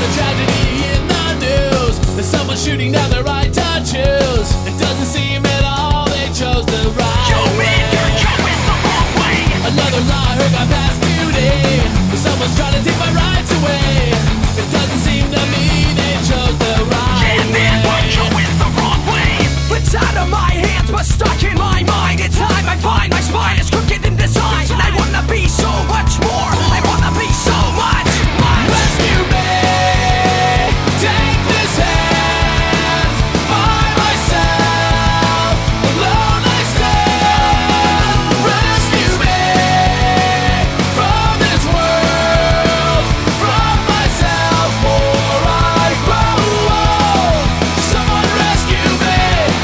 a tragedy in the news. There's someone shooting down their right to choose. It doesn't seem at all they chose the right way. You're going the wrong way. Another law I heard got passed today. Someone's trying to take my rights away. It doesn't seem to me they chose the right way. Yeah, man, you're going the wrong way. It's out of my hands, but stuck in my mind. It's time I find my spine is crooked in design, and I wanna be so much more. I wanna be so much. Rescue me, take this hand. By myself, alone I stand. Rescue me from this world, from myself, or I grow old. Someone rescue me.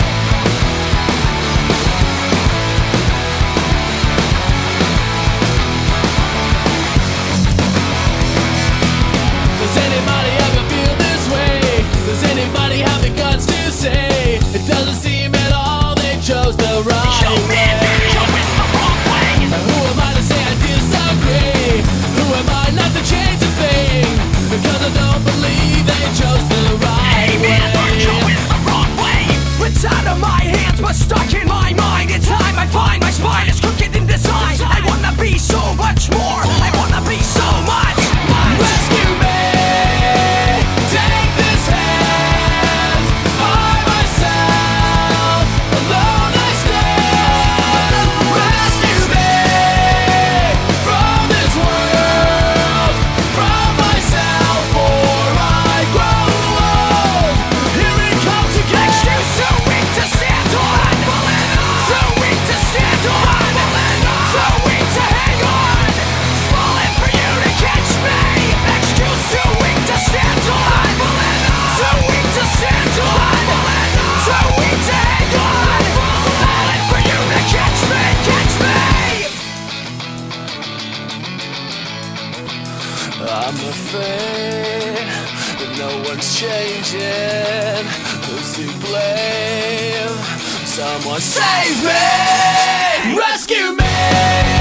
Does anybody ever feel this way? Does anybody have the guts to say it doesn't seem at all they chose the right way? Who am I to say I disagree? Who am I not to change a thing? Because I don't believe they chose the right way. It's out of my hands, but stuck in my mind. It's time I find my spine is crooked in design. I wanna be so much more. I wanna be so much. Rescue me, take this hand. By myself, alone I stand. Rescue me from this world, from myself, or I grow old. Here it comes again. Excuse too weak to stand on. Too weak to stand on. Too weak to hang on. Falling for you to catch me. Excuse too weak to stand on. Too weak to stand on. Too weak to hang on. Falling for you to catch me. Catch me. I'm afraid that no one's changing. Who's to blame? Someone save me! Rescue me!